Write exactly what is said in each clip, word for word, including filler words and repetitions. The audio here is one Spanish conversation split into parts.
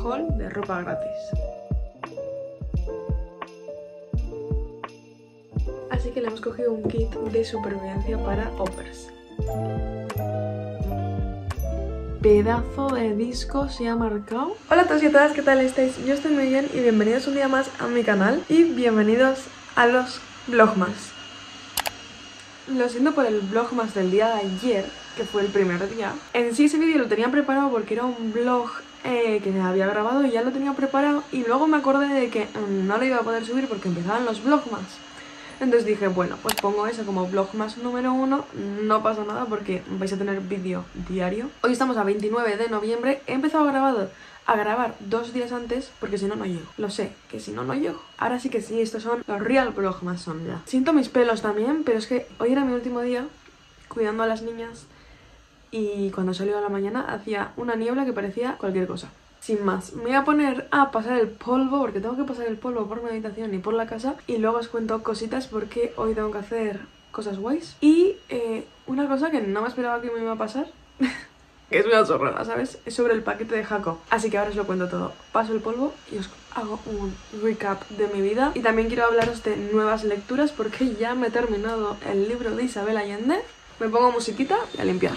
haul de ropa gratis. Así que le hemos cogido un kit de supervivencia para Hoppers. Pedazo de disco se ha marcado. Hola a todos y a todas, ¿qué tal estáis? Yo estoy muy bien y bienvenidos un día más a mi canal y bienvenidos a los vlogmas. Lo siento por el vlogmas del día de ayer, que fue el primer día. En sí ese vídeo lo tenía preparado porque era un vlog eh, que me había grabado y ya lo tenía preparado, y luego me acordé de que um, no lo iba a poder subir porque empezaban los vlogmas. Entonces dije, bueno, pues pongo eso como vlogmas número uno, no pasa nada porque vais a tener vídeo diario. Hoy estamos a veintinueve de noviembre, he empezado a grabar, a grabar dos días antes porque si no, no llego. Lo sé, que si no, no llego. Ahora sí que sí, estos son los real vlogmas son ya. Siento mis pelos también, pero es que hoy era mi último día cuidando a las niñas y cuando salió a la mañana hacía una niebla que parecía cualquier cosa. Sin más, me voy a poner a pasar el polvo porque tengo que pasar el polvo por mi habitación y por la casa, y luego os cuento cositas porque hoy tengo que hacer cosas guays. Y eh, una cosa que no me esperaba que me iba a pasar que es una chorrada, ¿sabes? Es sobre el paquete de Jaco. Así que ahora os lo cuento todo. Paso el polvo y os hago un recap de mi vida. Y también quiero hablaros de nuevas lecturas porque ya me he terminado el libro de Isabel Allende. Me pongo musiquita y a limpiar.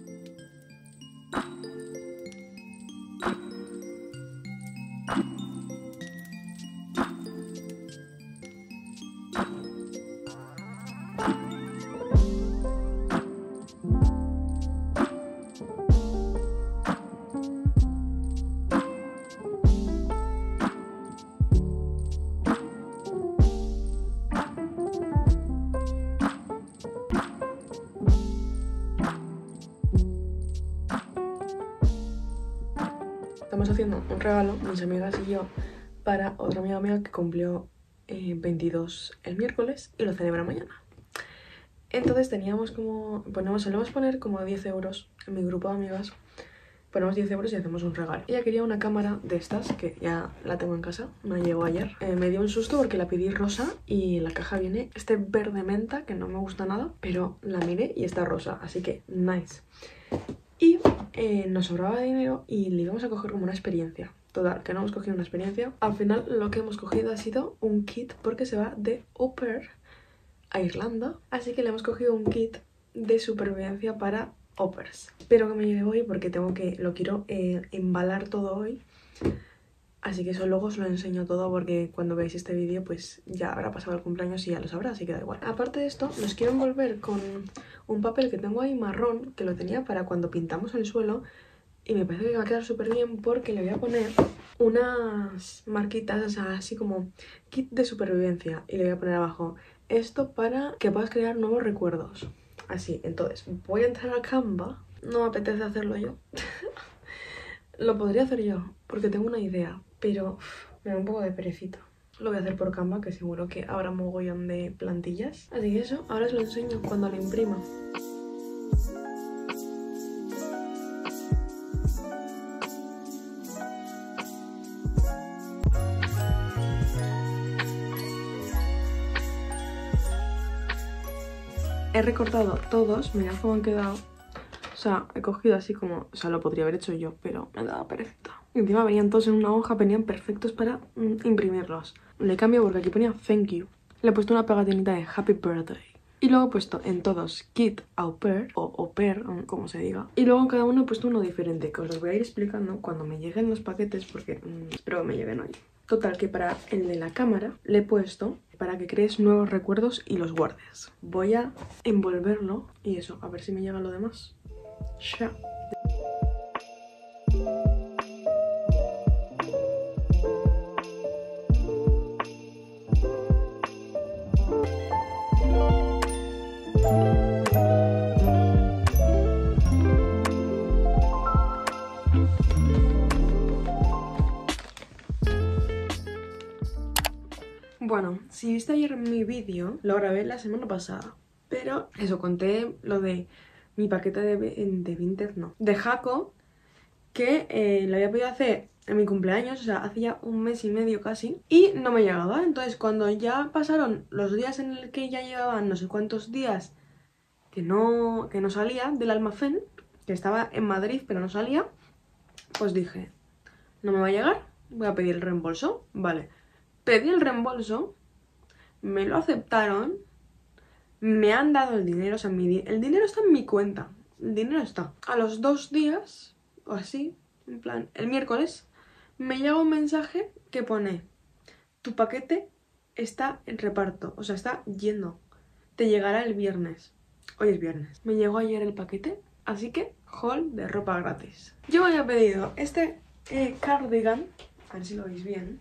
Estamos haciendo un regalo, mis amigas y yo, para otra amiga mía que cumplió eh, veintidós el miércoles y lo celebra mañana. Entonces teníamos como, ponemos, solemos poner como diez euros en mi grupo de amigas. Ponemos diez euros y hacemos un regalo. Ella quería una cámara de estas, que ya la tengo en casa, me llegó ayer. Eh, me dio un susto porque la pedí rosa y en la caja viene este verde menta, que no me gusta nada, pero la miré y está rosa, así que nice. Y eh, nos sobraba dinero y le íbamos a coger como una experiencia. Total, que no hemos cogido una experiencia. Al final lo que hemos cogido ha sido un kit porque se va de au pair a Irlanda. Así que le hemos cogido un kit de supervivencia para au pairs. Espero que me llegue hoy porque tengo que, lo quiero eh, embalar todo hoy. Así que eso luego os lo enseño todo porque cuando veáis este vídeo pues ya habrá pasado el cumpleaños y ya lo sabrá, así que da igual. Aparte de esto, los quiero envolver con un papel que tengo ahí marrón, que lo tenía para cuando pintamos el suelo, y me parece que va a quedar súper bien porque le voy a poner unas marquitas, o sea, así como kit de supervivencia, y le voy a poner abajo esto para que puedas crear nuevos recuerdos. Así, entonces voy a entrar a Canva, no me apetece hacerlo yo. Lo podría hacer yo porque tengo una idea, pero uf, me da un poco de perecita. Lo voy a hacer por Canva, que seguro que habrá mogollón de plantillas. Así que eso, ahora os lo enseño cuando lo imprima. He recortado todos, mirad cómo han quedado. O sea, he cogido así como... O sea, lo podría haber hecho yo, pero me ha dado perecita. Y encima venían todos en una hoja, venían perfectos para mm, imprimirlos. Le cambio porque aquí ponía thank you. Le he puesto una pegatinita de happy birthday. Y luego he puesto en todos kit au pair, o au pair, como se diga. Y luego en cada uno he puesto uno diferente, que os los voy a ir explicando cuando me lleguen los paquetes, porque mmm, espero que me lleguen hoy. Total, que para el de la cámara le he puesto para que crees nuevos recuerdos y los guardes. Voy a envolverlo y eso, a ver si me llega lo demás. Ya. Bueno, si viste ayer mi vídeo, lo grabé la semana pasada, pero eso, conté lo de mi paquete de, de Vinted, no, de Jaco, que eh, lo había podido hacer en mi cumpleaños, o sea, hacía un mes y medio casi, y no me llegaba. Entonces cuando ya pasaron los días en el que ya llevaban no sé cuántos días que no, que no salía del almacén, que estaba en Madrid pero no salía, pues dije, no me va a llegar, voy a pedir el reembolso. Vale, pedí el reembolso, me lo aceptaron, me han dado el dinero, o sea, mi di- el dinero está en mi cuenta, el dinero está. A los dos días, o así, en plan, el miércoles, me llega un mensaje que pone: tu paquete está en reparto, o sea, está yendo, te llegará el viernes. Hoy es viernes. Me llegó ayer el paquete, así que haul de ropa gratis. Yo había pedido este eh, cardigan, a ver si lo veis bien,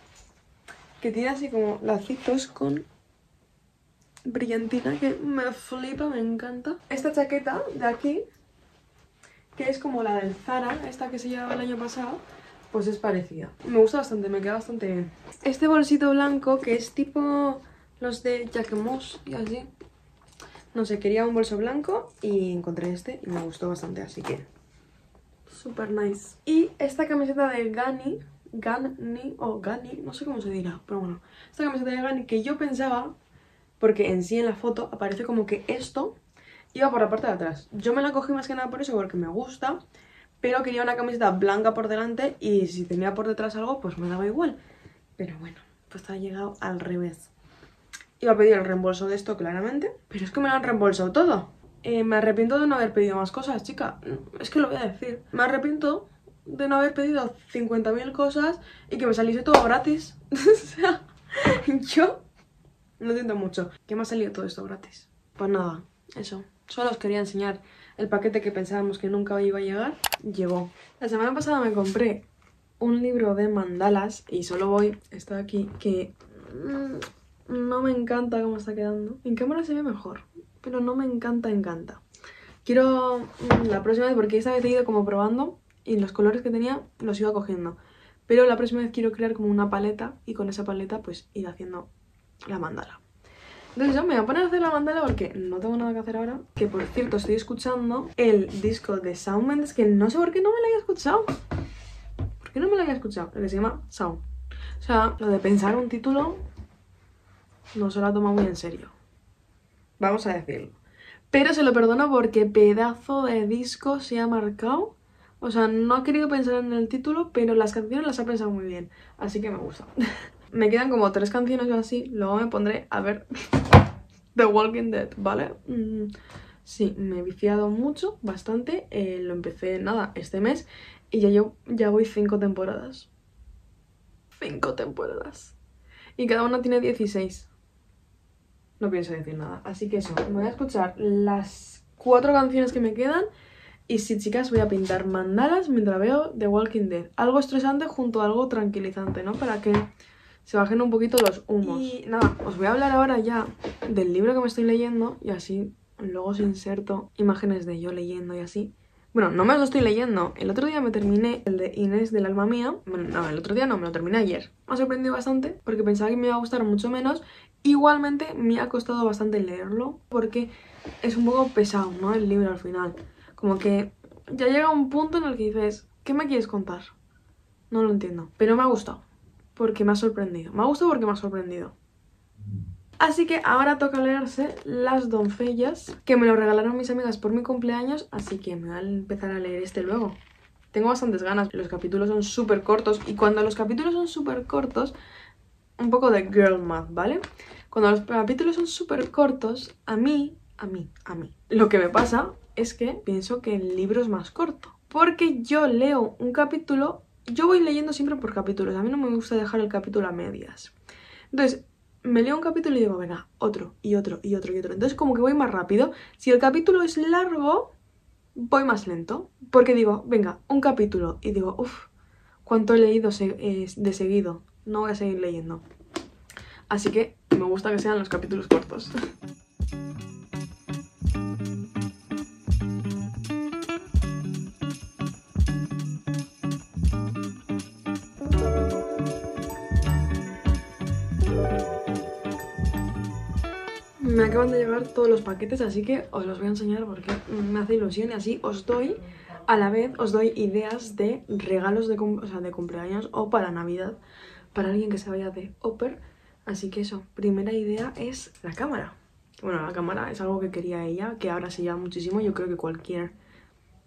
que tiene así como lacitos con brillantina, que me flipa, me encanta. Esta chaqueta de aquí, que es como la del Zara, esta que se llevaba el año pasado, pues es parecida. Me gusta bastante, me queda bastante bien. Este bolsito blanco, que es tipo los de Jacquemus y así. No sé, quería un bolso blanco y encontré este y me gustó bastante, así que super nice. Y esta camiseta de Gani, Gani o Gani, no sé cómo se dirá, pero bueno, esta camiseta de Gani que yo pensaba, porque en sí en la foto aparece como que esto iba por la parte de atrás. Yo me la cogí más que nada por eso, porque me gusta, pero quería una camiseta blanca por delante y si tenía por detrás algo, pues me daba igual. Pero bueno, pues ha llegado al revés. Iba a pedir el reembolso de esto, claramente, pero es que me lo han reembolsado todo. Eh, me arrepiento de no haber pedido más cosas, chica. Es que lo voy a decir. Me arrepiento de no haber pedido cincuenta mil cosas y que me saliese todo gratis. O sea, yo lo siento mucho. ¿Qué me ha salido todo esto gratis? Pues nada, eso. Solo os quería enseñar el paquete que pensábamos que nunca iba a llegar. Llegó. La semana pasada me compré un libro de mandalas y solo voy, está aquí, que mmm, no me encanta cómo está quedando. En cámara se ve mejor, pero no me encanta, encanta. Quiero mmm, la próxima vez, porque esta vez he ido como probando y los colores que tenía los iba cogiendo. Pero la próxima vez quiero crear como una paleta y con esa paleta pues ir haciendo la mandala. Entonces yo me voy a poner a hacer la mandala porque no tengo nada que hacer ahora. Que por cierto estoy escuchando el disco de Shawn Mendes, que no sé por qué no me lo había escuchado. ¿Por qué no me lo había escuchado? El que se llama Shawn. O sea, lo de pensar un título no se lo ha tomado muy en serio, vamos a decirlo. Pero se lo perdono porque pedazo de disco se ha marcado. O sea, no ha querido pensar en el título, pero las canciones las ha pensado muy bien. Así que me gusta. Me quedan como tres canciones o así. Luego me pondré a ver The Walking Dead, ¿vale? Mm, sí, me he viciado mucho, bastante. Eh, lo empecé, nada, este mes. Y ya, yo, ya voy cinco temporadas. Cinco temporadas. Y cada una tiene dieciséis. No pienso decir nada. Así que eso, me voy a escuchar las cuatro canciones que me quedan. Y sí, chicas, voy a pintar mandalas mientras veo The Walking Dead. Algo estresante junto a algo tranquilizante, ¿no? Para que se bajen un poquito los humos. Y nada, os voy a hablar ahora ya del libro que me estoy leyendo. Y así luego os inserto imágenes de yo leyendo y así. Bueno, no me lo estoy leyendo. El otro día me terminé el de Inés del alma mía. Bueno, no, el otro día no, me lo terminé ayer. Me ha sorprendido bastante porque pensaba que me iba a gustar mucho menos. Igualmente me ha costado bastante leerlo porque es un poco pesado, ¿no? El libro al final. Como que ya llega un punto en el que dices, ¿qué me quieres contar? No lo entiendo. Pero me ha gustado porque me ha sorprendido. Me ha gustado porque me ha sorprendido. Así que ahora toca leerse Las doncellas, que me lo regalaron mis amigas por mi cumpleaños, así que me voy a empezar a leer este luego. Tengo bastantes ganas, los capítulos son súper cortos y cuando los capítulos son súper cortos, un poco de girl math, ¿vale? Cuando los capítulos son súper cortos, a mí, a mí, a mí, lo que me pasa es que pienso que el libro es más corto. Porque yo leo un capítulo, yo voy leyendo siempre por capítulos, a mí no me gusta dejar el capítulo a medias. Entonces, me leo un capítulo y digo, venga, otro, y otro, y otro, y otro. Entonces como que voy más rápido. Si el capítulo es largo, voy más lento. Porque digo, venga, un capítulo. Y digo, uff, ¿cuánto he leído se eh, de seguido? No voy a seguir leyendo. Así que me gusta que sean los capítulos cortos. Me acaban de llegar todos los paquetes, así que os los voy a enseñar porque me hace ilusión y así os doy, a la vez os doy ideas de regalos de, o sea, de cumpleaños o para Navidad, para alguien que se vaya de au pair. Así que eso, primera idea es la cámara. Bueno, la cámara es algo que quería ella, que ahora se lleva muchísimo, yo creo que cualquier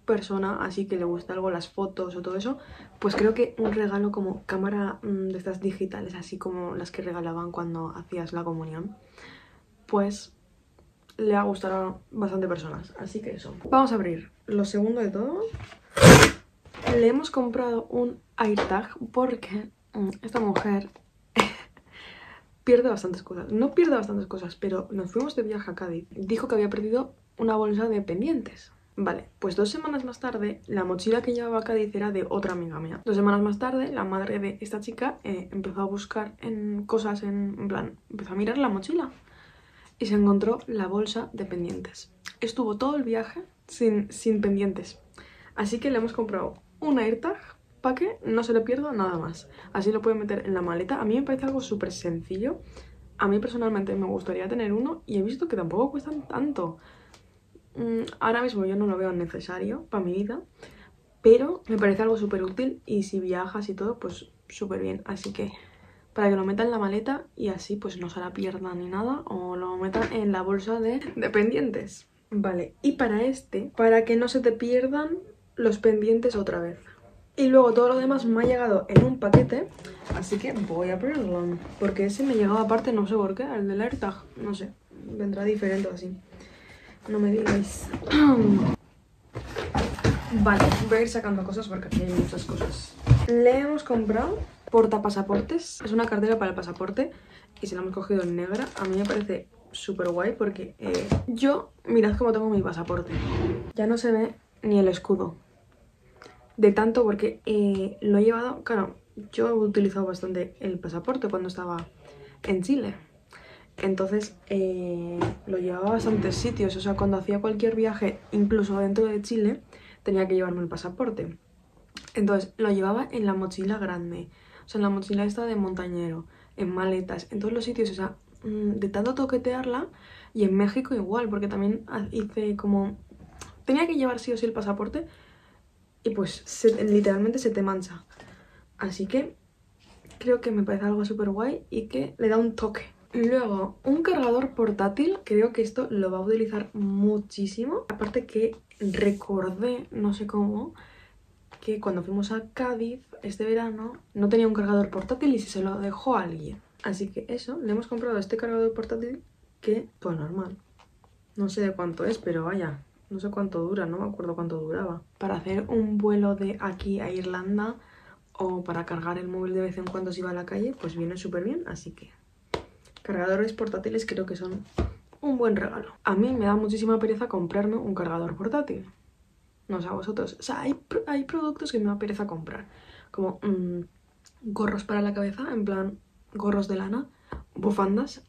persona así que le gusta algo las fotos o todo eso, pues creo que un regalo como cámara mmm, de estas digitales, así como las que regalaban cuando hacías la comunión, pues le va a gustar a bastante personas, así que eso. Vamos a abrir lo segundo de todo. Le hemos comprado un AirTag porque mmm, esta mujer pierde bastantes cosas. No pierde bastantes cosas, pero nos fuimos de viaje a Cádiz. Dijo que había perdido una bolsa de pendientes. Vale, pues dos semanas más tarde, la mochila que llevaba a Cádiz era de otra amiga mía. Dos semanas más tarde, la madre de esta chica eh, empezó a buscar en cosas, en, en plan, empezó a mirar la mochila y se encontró la bolsa de pendientes. Estuvo todo el viaje sin, sin pendientes. Así que le hemos comprado un AirTag para que no se le pierda nada más. Así lo puede meter en la maleta. A mí me parece algo súper sencillo. A mí personalmente me gustaría tener uno y he visto que tampoco cuestan tanto. Ahora mismo yo no lo veo necesario para mi vida, pero me parece algo súper útil y si viajas y todo, pues súper bien. Así que para que lo metan en la maleta y así pues no se la pierdan ni nada, o lo metan en la bolsa de, de pendientes. Vale, y para este, para que no se te pierdan los pendientes otra vez. Y luego todo lo demás me ha llegado en un paquete, así que voy a abrirlo. Porque ese me llegaba aparte, no sé por qué, el del AirTag, no sé, vendrá diferente o así. No me digáis. Vale, voy a ir sacando cosas porque aquí hay muchas cosas. Le hemos comprado portapasaportes. Es una cartera para el pasaporte y se la hemos cogido en negra. A mí me parece súper guay porque eh, yo, mirad cómo tengo mi pasaporte. Ya no se ve ni el escudo. De tanto porque eh, lo he llevado... Claro, yo he utilizado bastante el pasaporte cuando estaba en Chile. Entonces eh, lo llevaba a bastantes sitios, o sea, cuando hacía cualquier viaje, incluso dentro de Chile, tenía que llevarme el pasaporte. Entonces lo llevaba en la mochila grande, o sea, en la mochila esta de montañero, en maletas, en todos los sitios, o sea, de tanto toquetearla. Y en México igual, porque también hice como... Tenía que llevar sí o sí el pasaporte y pues se, literalmente se te mancha. Así que creo que me parece algo súper guay y que le da un toque. Luego, un cargador portátil, creo que esto lo va a utilizar muchísimo. Aparte que recordé, no sé cómo, que cuando fuimos a Cádiz este verano no tenía un cargador portátil y se lo dejó a alguien. Así que eso, le hemos comprado este cargador portátil que, pues normal. No sé de cuánto es, pero vaya, no sé cuánto dura, no me acuerdo cuánto duraba. Para hacer un vuelo de aquí a Irlanda o para cargar el móvil de vez en cuando si va a la calle, pues viene súper bien, así que... Cargadores portátiles creo que son un buen regalo. A mí me da muchísima pereza comprarme un cargador portátil. No sé a vosotros. O sea, hay, hay productos que me da pereza comprar. Como mmm, gorros para la cabeza, en plan gorros de lana, bufandas.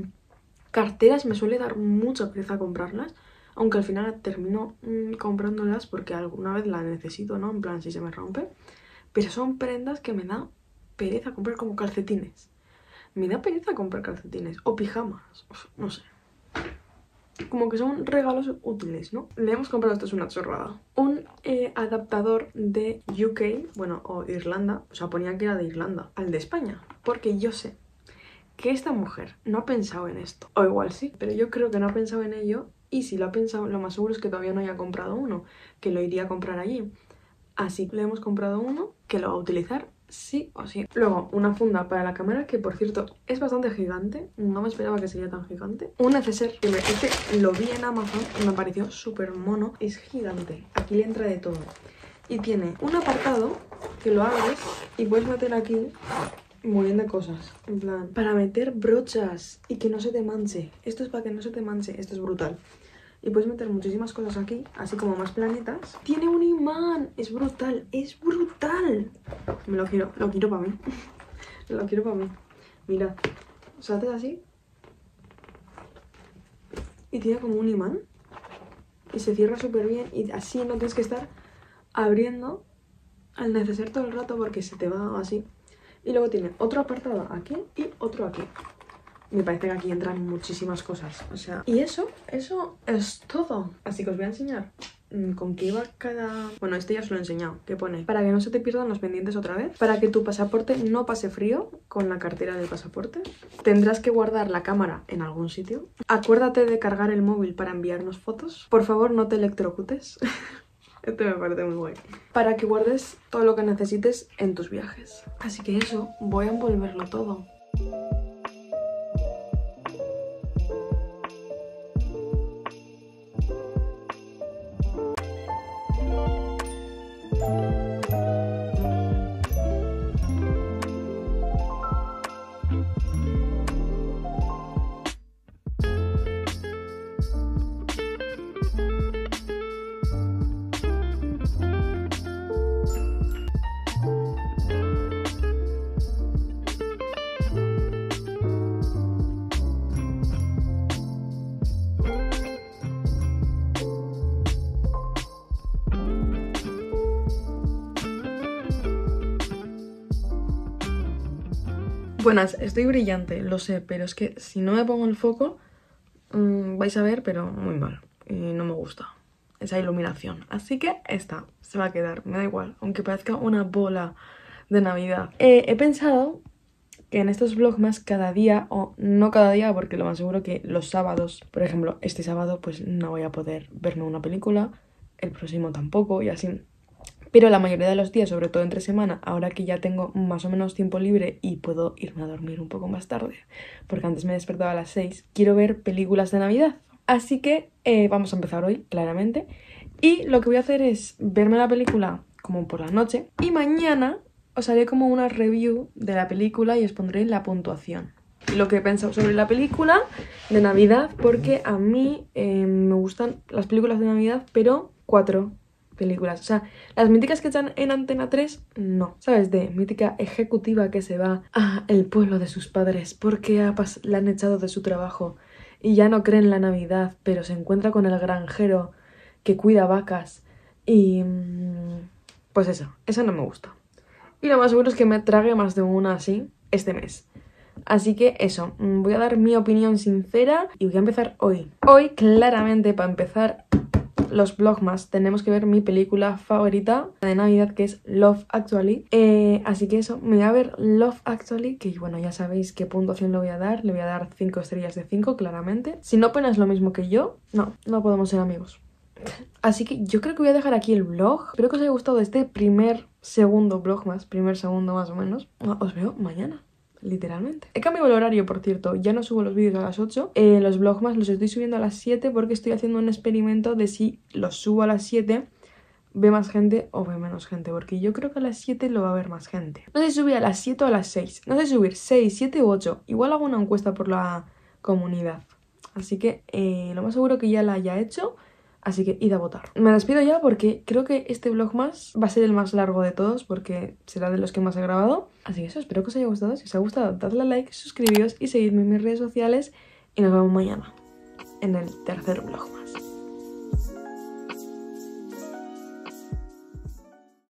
Carteras me suele dar mucha pereza comprarlas. Aunque al final termino mmm, comprándolas porque alguna vez las necesito, ¿no? En plan si se me rompe. Pero son prendas que me da pereza comprar, como calcetines. Me da pereza comprar calcetines o pijamas, Uf, no sé. Como que son regalos útiles, ¿no? Le hemos comprado, esto es una chorrada, un eh, adaptador de U K, bueno, o Irlanda, o sea, ponía que era de Irlanda, al de España. Porque yo sé que esta mujer no ha pensado en esto. O igual sí, pero yo creo que no ha pensado en ello. Y si lo ha pensado, lo más seguro es que todavía no haya comprado uno, que lo iría a comprar allí. Así que le hemos comprado uno que lo va a utilizar sí o sí. Luego, una funda para la cámara, que por cierto es bastante gigante. No me esperaba que sería tan gigante. Un neceser, que me, este lo vi en Amazon y me pareció súper mono. Es gigante, aquí le entra de todo. Y tiene un apartado que lo abres y puedes meter aquí muy bien de cosas. En plan, para meter brochas y que no se te manche. Esto es para que no se te manche, esto es brutal. Y puedes meter muchísimas cosas aquí, así como más planetas. ¡Tiene un imán! Es brutal, es brutal. Me lo quiero, lo quiero para mí. Lo quiero para mí. Mira, o sea, haces así. Y tiene como un imán. Y se cierra súper bien. Y así no tienes que estar abriendo al neceser todo el rato porque se te va así. Y luego tiene otro apartado aquí y otro aquí. Me parece que aquí entran muchísimas cosas, o sea... Y eso, eso es todo. Así que os voy a enseñar con qué va cada... Bueno, este ya os lo he enseñado. ¿Qué pone? Para que no se te pierdan los pendientes otra vez. Para que tu pasaporte no pase frío con la cartera del pasaporte. Tendrás que guardar la cámara en algún sitio. Acuérdate de cargar el móvil para enviarnos fotos. Por favor, no te electrocutes. Este me parece muy guay. Para que guardes todo lo que necesites en tus viajes. Así que eso, voy a envolverlo todo. Buenas, estoy brillante, lo sé, pero es que si no me pongo el foco mmm, vais a ver, pero muy mal. Y no me gusta esa iluminación. Así que esta se va a quedar, me da igual, aunque parezca una bola de Navidad. Eh, he pensado que en estos vlogmas cada día, o no cada día, porque lo más seguro que los sábados, por ejemplo, este sábado pues no voy a poder verme una película, el próximo tampoco y así. Pero la mayoría de los días, sobre todo entre semana, ahora que ya tengo más o menos tiempo libre y puedo irme a dormir un poco más tarde, porque antes me despertaba a las seis, quiero ver películas de Navidad. Así que eh, vamos a empezar hoy, claramente. Y lo que voy a hacer es verme la película como por la noche y mañana os haré como una review de la película y os pondré la puntuación. Lo que he pensado sobre la película de Navidad, porque a mí eh, me gustan las películas de Navidad, pero cuatro películas. O sea, las míticas que echan en Antena tres, no. ¿Sabes? De mítica ejecutiva que se va al pueblo de sus padres porque ha la han echado de su trabajo y ya no cree en la Navidad, pero se encuentra con el granjero que cuida vacas y... pues eso, eso no me gusta. Y lo más seguro es que me trague más de una así este mes. Así que eso, voy a dar mi opinión sincera y voy a empezar hoy. Hoy, claramente, para empezar los vlogmas, tenemos que ver mi película favorita de Navidad, que es Love Actually. Eh, así que eso, me voy a ver Love Actually, que bueno, ya sabéis qué puntuación le voy a dar. Le voy a dar cinco estrellas de cinco, claramente. Si no opinas lo mismo que yo, no, no podemos ser amigos. Así que yo creo que voy a dejar aquí el vlog. Espero que os haya gustado este primer, segundo vlogmas, primer, segundo más o menos. Os veo mañana. Literalmente. He cambiado el horario, por cierto. Ya no subo los vídeos a las ocho. Eh, los vlogmas los estoy subiendo a las siete porque estoy haciendo un experimento de si los subo a las siete ve más gente o ve menos gente. Porque yo creo que a las siete lo va a ver más gente. No sé si subir a las siete o a las seis. No sé si subir seis, siete u ocho. Igual hago una encuesta por la comunidad. Así que eh, lo más seguro que ya la haya hecho. Así que id a votar. Me despido ya porque creo que este vlogmas va a ser el más largo de todos porque será de los que más he grabado. Así que eso, espero que os haya gustado. Si os ha gustado, dadle a like, suscribíos y seguidme en mis redes sociales. Y nos vemos mañana en el tercer vlogmas.